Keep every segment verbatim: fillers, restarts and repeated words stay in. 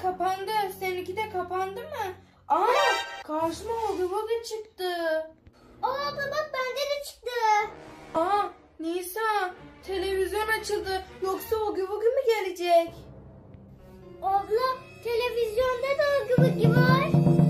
kapandı. Seninki de kapandı mı? Aa, karşıma Huggy Wuggy çıktı. Aa abla bak bende de çıktı. Aa, Nisa, televizyon açıldı. Yoksa Huggy Wuggy mi gelecek? Abla televizyonda da Huggy Wuggy var.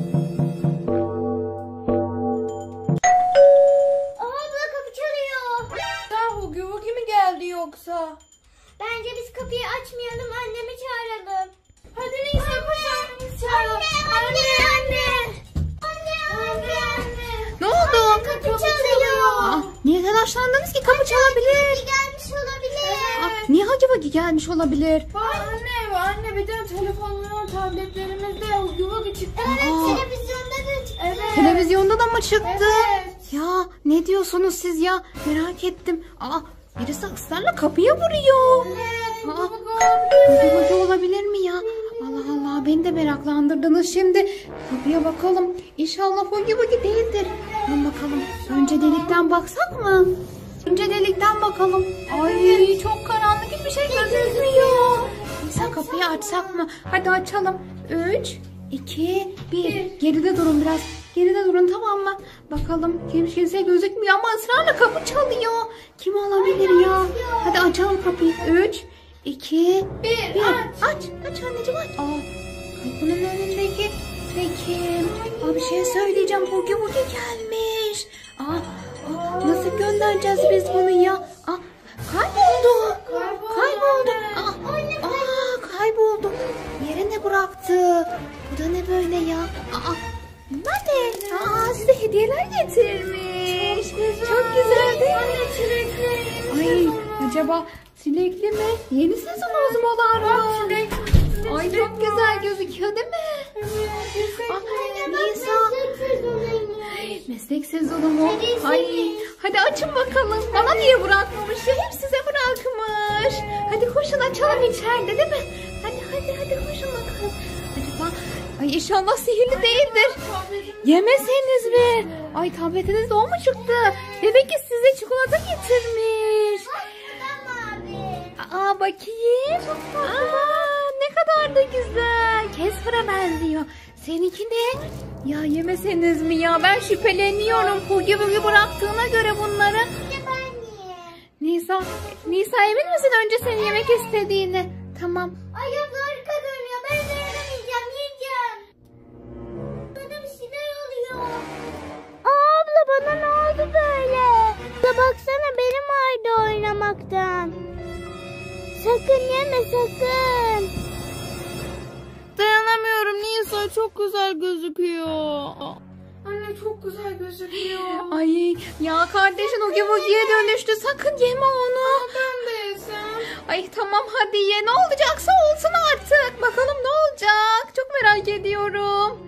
Aa abla kapı çalıyor. Ya Huggy Wuggy mi geldi yoksa? Bence biz kapıyı açmayalım, annemi çağıralım. Hadi Nisa, koş annemizi çağıralım. Anne, anne, anne, anne, anne. Ne oldu? Kapı çalıyor. Aa, niye telaşlandınız ki? Kapı çalabilir. Gelmiş olabilir. Aa, niye Huggy Wuggy gelmiş olabilir? Bak anne, anne bir de telefonlar, tabletlerimizde Huggy Wuggy çıktı. Evet, Aa. televizyonda da çıktı. Evet. Televizyonda da mı çıktı? Evet. Ya ne diyorsunuz siz ya? Merak ettim. Aa, birisi ısrarla kapıya vuruyor. Evet, Aa, Huggy Wuggy Huggy Wuggy olabilir mi ya? Allah Allah, beni de meraklandırdınız şimdi. Kapıya bakalım. İnşallah Huggy Wuggy değildir. Hemen bakalım. Önce delikten baksak mı? Önce delikten bakalım. Ay çok karanlık, hiçbir şey gözükmüyor. Nisa, kapıyı açsak mı? Hadi açalım. Üç, iki, bir. Geride durun biraz. Geride durun, tamam mı? Bakalım, hiç kimse gözükmüyor ama ısrarla kapı çalıyor. Kim olabilir ya? Hadi açalım kapıyı. Üç, iki, Bir, bir. aç. Aç, aç anneciğim aç. Aa, kapının önündeki peki. Aa, bir şey söyleyeceğim. Huggy Wuggy gelmiş. Aa, aa, nasıl göndereceğiz biz bunu ya? Aa, kayboldu. Kayboldu. Aa, aa, kayboldu. Yere ne bıraktı? Bu da ne böyle ya? Aa, bunlar ne? Aa, size hediyeler getirmiş. Çok güzel değil mi? Ay, acaba çilekli mi? Yeni sezon ozmolar mı? Ay çok güzel gözüküyor değil mi? Ah, Nisa. Meslek sezonu mu? Ay, hadi açın bakalım. Bana niye bırakmamış ya? Hep size bırakmış. Hadi koşun açalım içeride değil mi? Hadi hadi hadi koşun bakalım. Acaba, ay inşallah sihirli değildir. Yemeseniz mi? Ay tabletinizde o mu çıktı? Demek ki size çikolata getirmiş. Aa bakayım. Aa, ne kadar da güzel. Casper'a benziyor. Seninki ne? Ya yemeseniz mi ya? Ben şüpheleniyorum. Huggy Wuggy bıraktığına göre bunları. Nisa, Nisa emin misin önce seni yemek istediğini? Tamam. Ay yok harika görünüyor. Ben dayanamayacağım. Yiyeceğim. Bana bir şeyler oluyor. Aa, abla bana ne oldu böyle? Abla baksana benim ağrıdı oynamaktan. Sakın yeme sakın. Dayanamıyorum Nisa, çok güzel gözüküyor. Anne çok güzel gözüküyor. Ay ya, kardeşin Huggy Wuggy'ye dönüştü. Sakın yeme onu. Ben de yesem. Ay tamam hadi ye. Ne olacaksa olsun artık. Bakalım ne olacak. Çok merak ediyorum.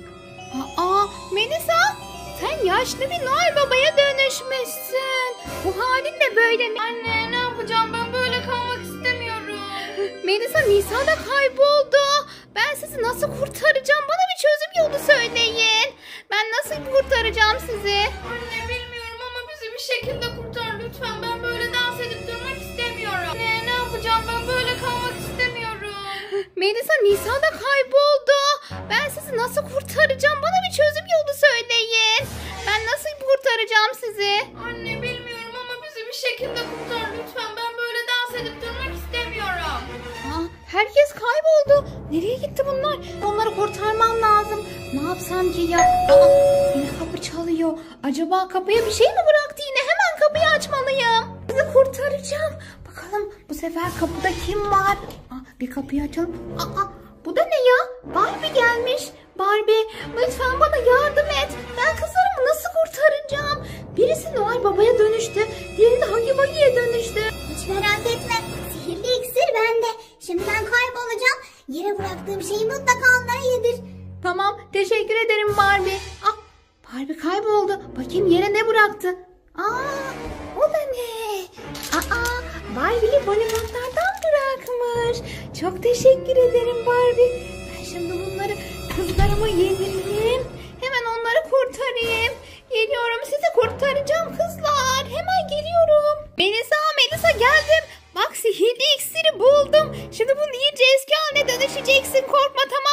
Aa, Melisa, sen yaşlı bir Noel Baba'ya dönüşmüşsün. Bu halin de böyle mi? Anne ne yapacağım, ben böyle kalmak istemiyorum. Melisa, Nisa da kayboldu. Ben sizi nasıl kurtaracağım? Bana bir çözüm yolu söyleyin. Ben nasıl kurtaracağım sizi? Anne bilmiyorum ama bizi bir şekilde kurtar lütfen. Ben böyle dans edip durmak istemiyorum. Anne ne yapacağım, ben böyle kalmak istemiyorum. Melisa, Nisa da kayboldu. Ben sizi nasıl kurtaracağım? Bana bir çözüm yolu söyleyin. Ben nasıl kurtaracağım sizi? Anne bilmiyorum ama bizi bir şekilde kurtar lütfen. Ben böyle dans edip durmak istemiyorum. Aa, herkes kayboldu. Nereye gitti bunlar? Onları kurtarmam lazım. Ne yapsam ki ya? Aa, yine kapı çalıyor. Acaba kapıya bir şey mi bıraktı yine? Hemen kapıyı açmalıyım. Sizi kurtaracağım. Bakalım bu sefer kapıda kim var? Aa, bir kapıyı açalım. Aa, bu da ne ya? Barbie gelmiş. Barbie, lütfen bana yardım et. Ben kızlarımı nasıl kurtaracağım? Birisi Noel Baba'ya dönüştü. Diğeri de Huggy Wuggy'ye dönüştü. Hiç merak etme. Sihirli iksir bende. Şimdi ben kaybolacağım. Yere bıraktığım şeyi mutlaka onlara yedir. Tamam, teşekkür ederim Barbie. Ah, Barbie kayboldu. Bakayım yere ne bıraktı? Aa, o da ne? Aa, Barbie'li bonibonlardan bırakmış. Çok teşekkür ederim Barbie. Ben şimdi bunları kızlarıma yedireyim. Hemen onları kurtarayım. Geliyorum, sizi kurtaracağım kızlar. Hemen geliyorum. Melisa, Melisa geldim. Bak, sihirli iksiri buldum. Şimdi bunu iyice eski haline dönüşeceksin. Korkma, tamam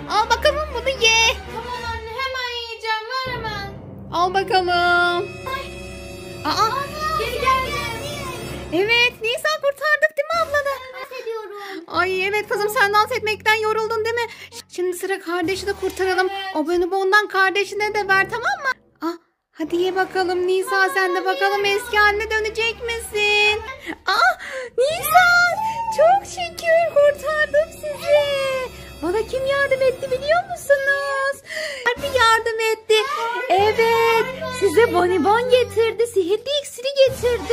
Al bakalım bunu ye. Tamam anne hemen yiyeceğim. Ver hemen. Al bakalım. Aa, Geri geldi. evet Nisa kurtardık değil mi ablanı? Ben ediyorum. Ay evet kızım sen dans etmekten yoruldun değil mi? Şimdi sıra kardeşi de kurtaralım. O bonibondan kardeşine de ver tamam mı? Ah, hadi ye bakalım Nisa sen de bakalım eski haline dönecek misin? Ah Nisa çok şükür kurtardım sizi. Bana kim yardım etti biliyor musunuz? Harbi yardım etti. Evet size bonibon getirdi. Sihirli iksiri getirdi.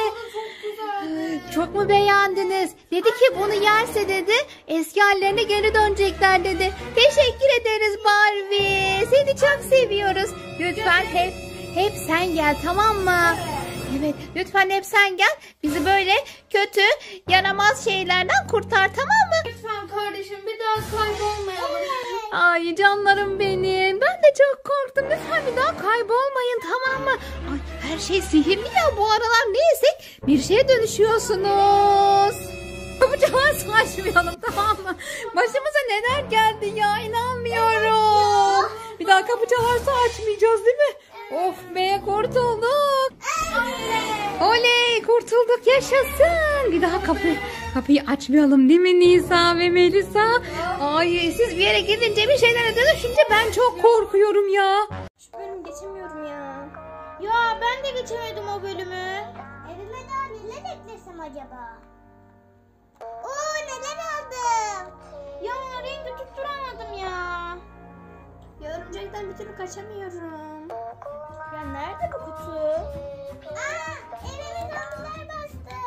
Çok mu beğendiniz? Dedi ki bunu yerse dedi eski hallerine geri dönecekler dedi. Teşekkür ederiz Barbie. Seni çok seviyoruz. Lütfen hep hep sen gel tamam mı? Evet lütfen hep sen gel. Bizi böyle kötü yaramaz şeylerden kurtar tamam mı? Lütfen kardeşim bir daha kaybolmayalım. Ay canlarım benim. Ben de çok korktum. Lütfen bir daha kaybolmayın tamam mı? Ay her şey sihirli ya bu aralar ne yesek bir şeye dönüşüyorsunuz. Kapıcılar saçmayalım tamam mı? Başımıza neler geldi ya inanmıyorum. Bir daha kapıcılar açmayacağız değil mi? Of be kurtulduk. Oley kurtulduk yaşasın. Bir daha kapı, kapıyı açmayalım değil mi Nisa ve Melisa? Ay siz bir yere gidince bir şeylere dönüşünce ben çok korkuyorum ya. Şu bölüm geçemiyorum ya. Ya ben de geçemedim o bölümü. Evime daha neler eklesem acaba? Oo neler aldım. Ya rengi tutturamadım ya. Ya örümcekten bir türlü kaçamıyorum. Ya nerede bu kutu? Aa evime damlalar bastı.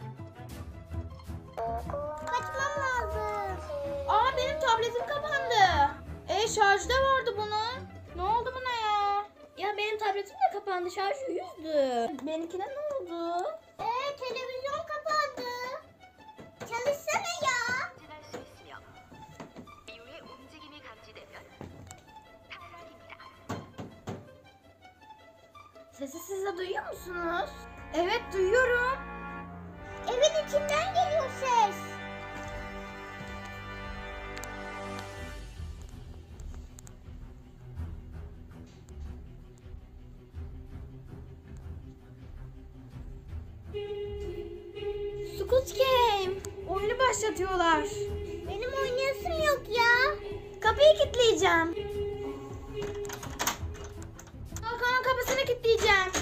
Kaçmam lazım. Aa benim tabletim kapandı. E şarjda vardı bunun. Ne oldu buna ya? Ya benim tabletim de kapandı. Şarjı yüzdü. Benimkine ne oldu? Ee televizyon kapandı. Çalışsana ya. 이후에 움직임이 감지되면 탐사기입니다. Sesi siz de duyuyor musunuz? Evet duyuyorum. Evin içinden geliyor ses. Squid Game. Oyunu başlatıyorlar. Benim oynayasım yok ya. Kapıyı kilitleyeceğim. Balkonun kapısını kilitleyeceğim.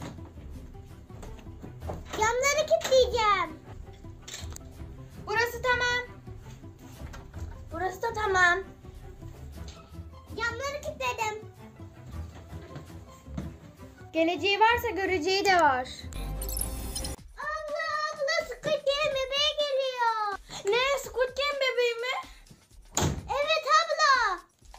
Camları kilitleyeceğim. Burası tamam. Burası da tamam. Camları kilitledim. Geleceği varsa göreceği de var. Abla abla Squid Game bebeği geliyor. Ne Squid Game bebeği mi? Evet abla.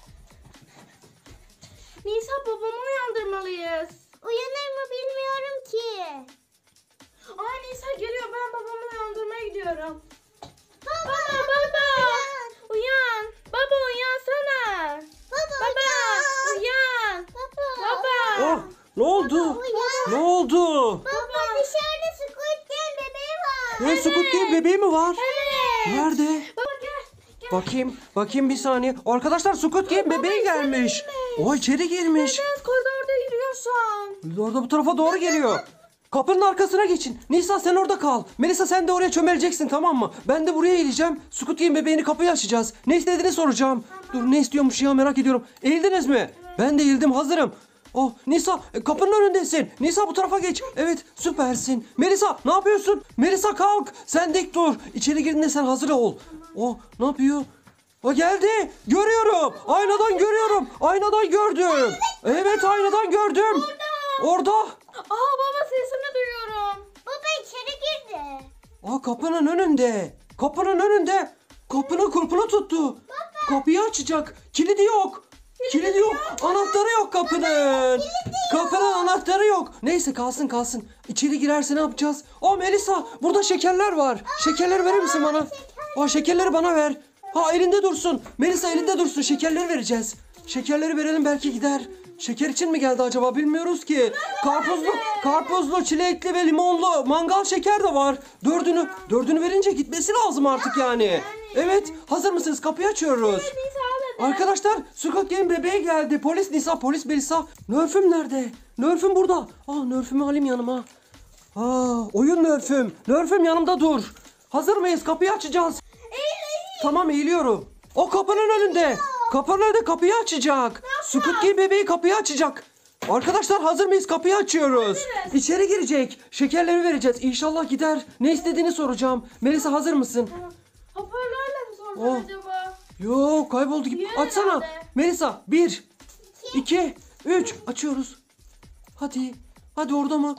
Nisa babamı uyandırmalıyız. Uyanır mı bilmiyorum ki. Aa Nisa geliyor ben babamı uyandırmaya gidiyorum. Baba baba. baba. Uyan. uyan. Baba uyansana. Baba, baba uyan. Baba. Baba. Oh, ne oldu? Uyan. Ne oldu? Baba dışarıda Squid Game bebeği var. Ne Squid Game bebeği mi var? Evet. Nerede? Baba gel. gel. Bakayım, bakayım bir saniye. Arkadaşlar Squid Game bebeği gelmiş. O içeri girmiş. Evet koridorda yürüyorsun. Orada bu tarafa doğru geliyor. Kapının arkasına geçin. Nisa sen orada kal. Melisa sen de oraya çömeleceksin tamam mı? Ben de buraya eğileceğim. Squid Game bebeğini kapıyı açacağız. Ne istediğini soracağım. Dur ne istiyormuş ya merak ediyorum. Eğildiniz mi? Ben de eğildim hazırım. Oh Nisa kapının önündesin. Nisa bu tarafa geç. Evet süpersin. Melisa ne yapıyorsun? Melisa kalk. Sen dik dur. İçeri girdiğinde sen hazır ol. Oh ne yapıyor? O geldi. Görüyorum. Aynadan görüyorum. Aynadan gördüm. Evet aynadan gördüm. Orada. Aa baba sesini duyuyorum. Baba içeri girdi. Aa kapının önünde. Kapının önünde. Kapının kurpunu tuttu. Kapıyı açacak. Kilidi yok. Kilidi yok. Anahtarı yok kapının. Kapının anahtarı yok. Neyse kalsın kalsın. İçeri girerse ne yapacağız? Aa Melisa burada şekerler var. Şekerleri verir misin bana? Aa şekerleri bana ver. Ha elinde dursun. Melisa elinde dursun. Şekerleri vereceğiz. Şekerleri verelim belki gider. Şeker için mi geldi acaba bilmiyoruz ki. Karpuzlu, karpuzlu, çilekli ve limonlu mangal şeker de var. Dördünü, dördünü verince gitmesi lazım artık yani. Evet, hazır mısınız? Kapıyı açıyoruz. Nisa abla Arkadaşlar Squid Game bebeği geldi. Polis Nisa, polis Melisa. Nerf'üm nerede? Nerf'üm burada. Aa Nerf'ümü alayım yanıma. Aa oyun Nerf'üm. Nerf'üm yanımda dur. Hazır mıyız? Kapıyı açacağız. Tamam eğiliyorum. O kapının önünde. Kapının önünde kapıyı açacak. Squid Game bebeği kapıyı açacak. Arkadaşlar hazır mıyız? Kapıyı açıyoruz. İçeri girecek. Şekerleri vereceğiz. İnşallah gider. Ne istediğini soracağım. Melisa hazır mısın? Hoparlörle mi sordun Oh. acaba? Yok kayboldu gibi. Yürü Açsana. nerede? Melisa bir, iki, üç. Açıyoruz. Hadi. Hadi orada mı?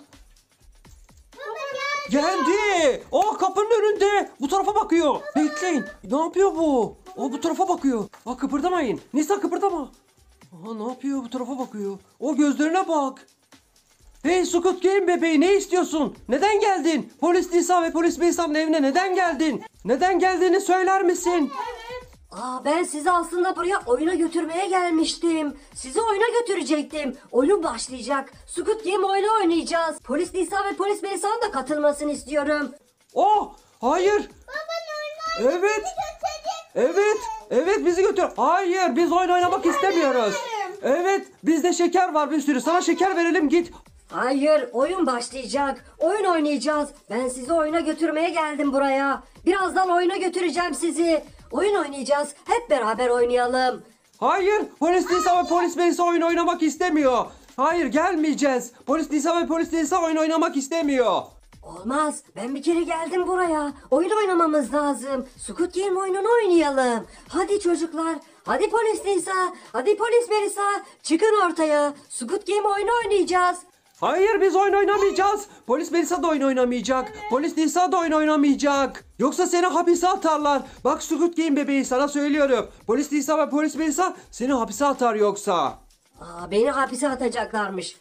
Geldi. O kapının önünde. Bu tarafa bakıyor. Bekleyin. Ne yapıyor bu? O bu tarafa bakıyor. Aa kıpırdamayın. Nisa kıpırdama. Aha ne yapıyor? Bu tarafa bakıyor. O gözlerine bak. Hey Squid Game bebeği ne istiyorsun? Neden geldin? Polis Nisa ve polis Melisa'nın evine neden geldin? Neden geldiğini söyler misin? Aa, ben sizi aslında buraya oyuna götürmeye gelmiştim. Sizi oyuna götürecektim. Oyun başlayacak. Squid Game oyunu oynayacağız. Polis Nisa ve polis Melisa'nın da katılmasını istiyorum. Oh hayır. Evet. Evet. Evet bizi götür. Hayır biz oyun oynamak istemiyoruz. Evet bizde şeker var bir sürü. Sana şeker verelim git. Hayır, oyun başlayacak. Oyun oynayacağız. Ben sizi oyuna götürmeye geldim buraya. Birazdan oyuna götüreceğim sizi. Oyun oynayacağız. Hep beraber oynayalım. Hayır polis Nisa ve polis Melisa oyun oynamak istemiyor. Hayır gelmeyeceğiz. Polis Nisa ve polis Melisa oyun oynamak istemiyor. Olmaz. Ben bir kere geldim buraya. Oyun oynamamız lazım. Squid Game oyununu oynayalım. Hadi çocuklar. Hadi polis Nisa. Hadi polis Melisa. Çıkın ortaya. Squid Game oyunu oynayacağız. Hayır biz oyun oynamayacağız. Polis Melisa da oyun oynamayacak. Polis Nisa da oyun oynamayacak. Yoksa seni hapise atarlar. Bak Squid Game bebeği sana söylüyorum. Polis Nisa ve polis Melisa seni hapise atar yoksa. Aa, beni hapise atacaklarmış.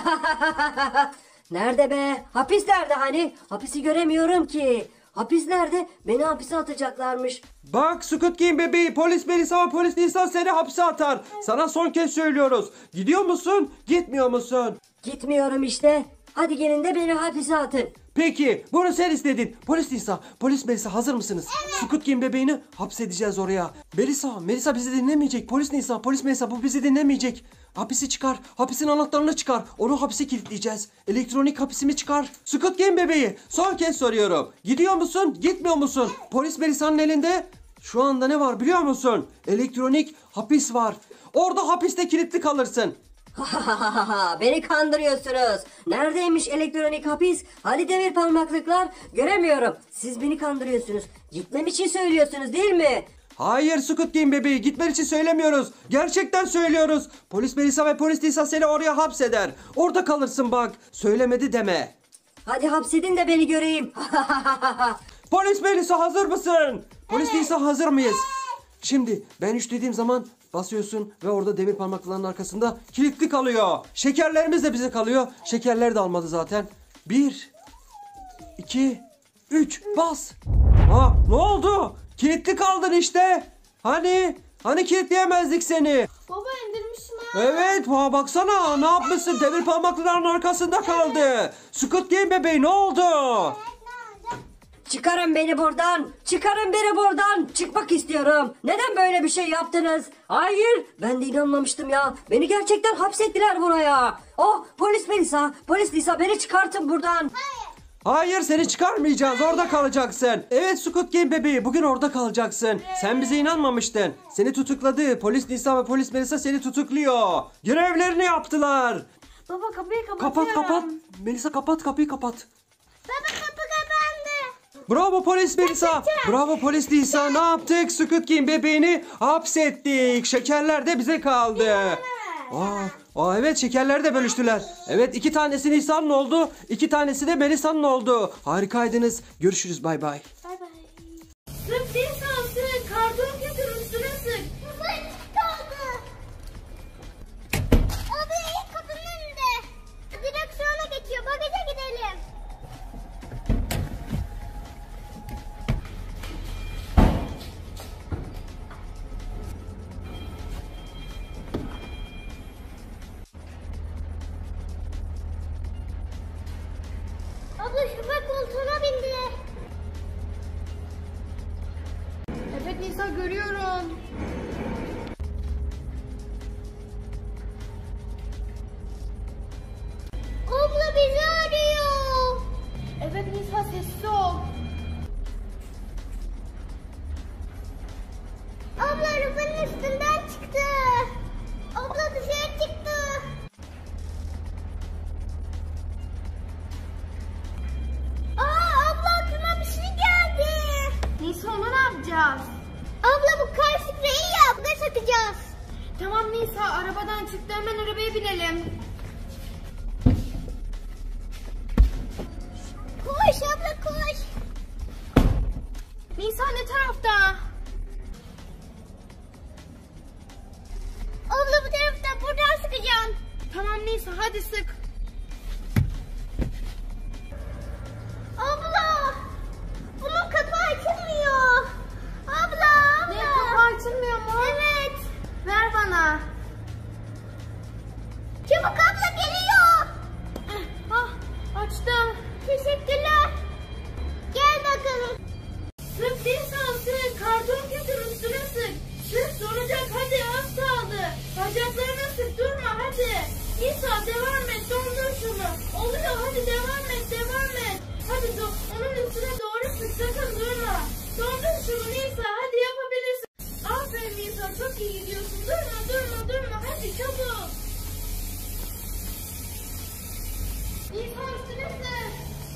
Nerede be? Hapis nerede hani? Hapisi göremiyorum ki. Hapis nerede? Beni hapise atacaklarmış. Bak Squid Game bebeği polis Melisa ve polis Nisa seni hapse atar. Sana son kez söylüyoruz. Gidiyor musun? Gitmiyor musun? Gitmiyorum işte. Hadi gelin de beni hapise atın. Peki bunu sen istedin. Polis Nisa, polis Melisa hazır mısınız? Squid Game bebeğini hapsedeceğiz oraya. Melisa, Melisa bizi dinlemeyecek. Polis Nisa, polis Melisa bu bizi dinlemeyecek. Hapisi çıkar. Hapisin anahtarını çıkar. Onu hapise kilitleyeceğiz. Elektronik hapisimi çıkar. Squid Game bebeği son kez soruyorum. Gidiyor musun? Gitmiyor musun? Polis Melisa'nın elinde şu anda ne var biliyor musun? Elektronik hapis var. Orada hapiste kilitli kalırsın. Beni kandırıyorsunuz. Neredeymiş elektronik hapis? Hadi demir parmaklıklar. Göremiyorum. Siz beni kandırıyorsunuz. Gitmem için söylüyorsunuz değil mi? Hayır Squid Game bebeği gitmen için söylemiyoruz. Gerçekten söylüyoruz. Polis Melisa ve polis Nisa seni oraya hapseder. Orada kalırsın bak. Söylemedi deme. Hadi hapsedin de beni göreyim. Polis Melisa hazır mısın? Polis Nisa hazır mıyız? Şimdi ben üç dediğim zaman basıyorsun ve orada demir parmaklıların arkasında kilitli kalıyor. Şekerlerimiz de bize kalıyor. Şekerler de almadı zaten. Bir, iki, üç bas. Aa, ne oldu? Kilitli kaldın işte. Hani? Hani kilitleyemezdik seni? Baba indirmişim ha. Evet ha baksana ne yapmışsın demir parmaklıların arkasında kaldı. Squid Game bebeği ne oldu? Çıkarın beni buradan. Çıkarın beni buradan. Çıkmak istiyorum. Neden böyle bir şey yaptınız? Hayır. Ben de inanmamıştım ya. Beni gerçekten hapsettiler buraya. Oh polis Melisa. Polis Nisa beni çıkartın buradan. Hayır seni çıkarmayacağız orada kalacaksın. Evet Squid Game bebeği bugün orada kalacaksın. Sen bize inanmamıştın. Seni tutukladı. Polis Nisa ve polis Melisa seni tutukluyor. Görevlerini yaptılar. Baba kapıyı kapatıyorum. Kapat kapat. Melisa kapat kapıyı kapat. Baba kapı kapandı. Bravo polis Melisa. Bravo polis Nisa. Ne yaptık? Squid Game bebeğini hapsettik. Şekerler de bize kaldı. Aa, aa, evet şekerleri de bölüştüler. Evet iki tanesi Nisa'nın oldu. İki tanesi de Melisa'nın oldu. Harikaydınız. Görüşürüz bay bay. Bay bay. Sık değil kalsın. Karton getir üstüne sık. Baba kaldı. Abi ilk kapının önünde. Direksiyona geçiyor. Bagaja gidelim. Abla şoför koltuğuna bindi. Evet Nisa görüyorum. takacağız. Tamam Nisa, arabadan çıktı, hemen arabaya binelim. Koş abla koş. Nisa ne tarafta? Abla bu tarafta, buradan sıkacağım. Tamam Nisa, hadi sık. Abla. Bunun kapağı açılmıyor. Abla abla. Ne, kapağı açılmıyor mu? Evet. Ver bana. Çabuk abla geliyor. Ah, açtım. Teşekkürler. Gel bakalım. Sık Nisa, sık. Karton kesin üstüne sık. Sık, donacak, hadi az kaldı. Bacaklarına sık, durma hadi. Nisa devam et, dondur şunu. Oluyor, hadi devam et, devam et. Hadi do onun üstüne doğru sık, sakın durma. Dondur şunu Nisa, hadi yapabilirsin. Aferin Nisa, çok iyi gidiyorsun. Durma, durma, durma, hadi çabuk. Nisa üstüne sık.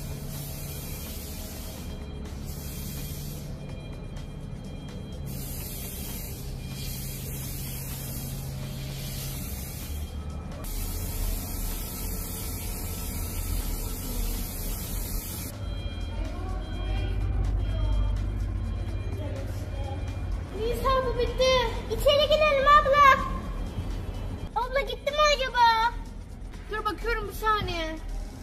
Nisa bu bitti. İçeri girelim abla. Abla gitti mi acaba? Dur bakıyorum bir saniye.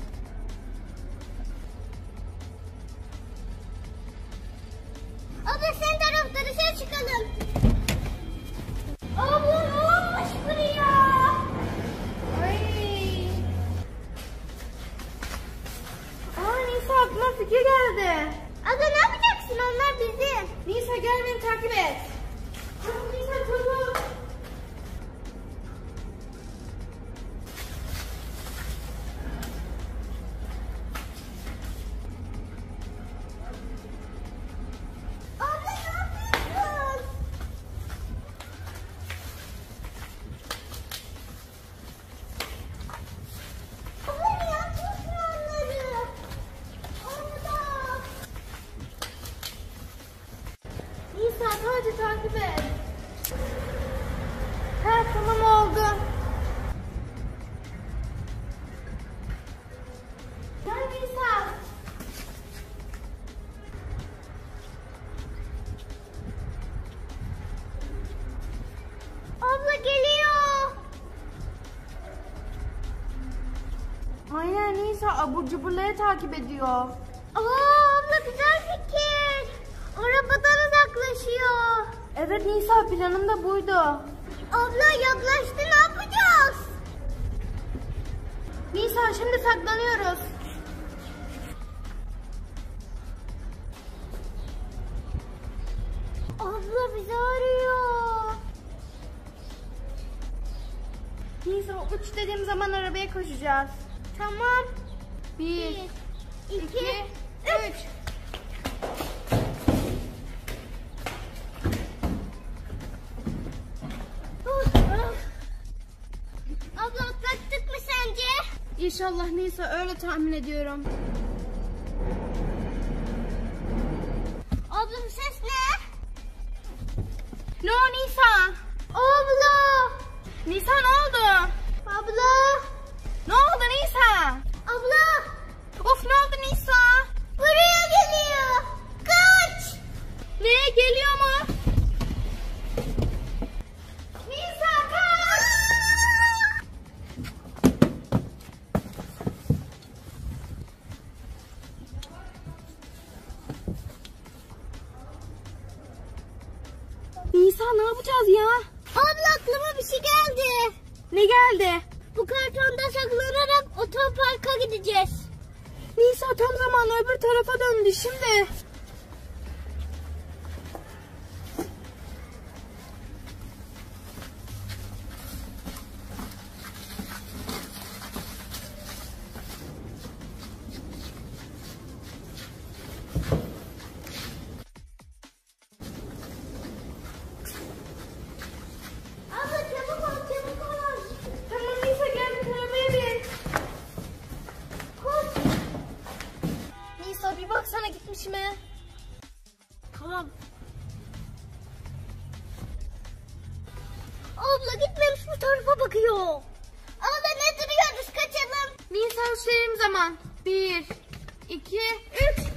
Abla sen tarafta dışarı çıkalım. Abla ne olmuş buraya? Ay. Aa Nisa, aklıma fikir geldi. Abla ne yapacaksın, onlar bizim. Nisa gel beni takip et. Çabuk Nisa, çabuk. Abla ne yapıyorsun? Abla ne yapıyorsun onları? Abla. Nisa sadece takip et. Ha tamam oldu. Gel Nisa. Abla geliyor. Aynen Nisa, abur cuburları takip ediyor. Aa abla güzel fikir. Arabadan uzaklaşıyor. Evet Nisa, planım da buydu. Abla yaklaştı, ne yapacağız? Nisa şimdi saklanıyoruz. Abla bizi arıyor. Nisa uç dediğim zaman arabaya koşacağız. Tamam. Bir, Bir, iki, iki, üç. Abla atlattık mı sence? İnşallah Nisa, öyle tahmin ediyorum. Abla bu ses ne? Ne o Nisa? Abla. Nisa ne oldu? Abla. Ne oldu Nisa? Abla. Of, ne oldu Nisa? Buraya geliyor. Kaç. Ne, geliyor mu? Nisa kaç. Nisa ne yapacağız ya? Abla aklıma bir şey geldi. Ne geldi? Bu kartonda saklanarak otoparka gideceğiz. Nisa tam zamanı öbür tarafa döndü şimdi. Abla çabuk ol, çabuk ol. Tamam Nisa, geldik, arabaya bin. Koş. Nisa bir baksana, gitmiş mi? Abla gitmemiş bu tarafa bakıyor. Abla ne duruyoruz kaçalım. Nisa üfleyelim zaman. Bir, iki, üç.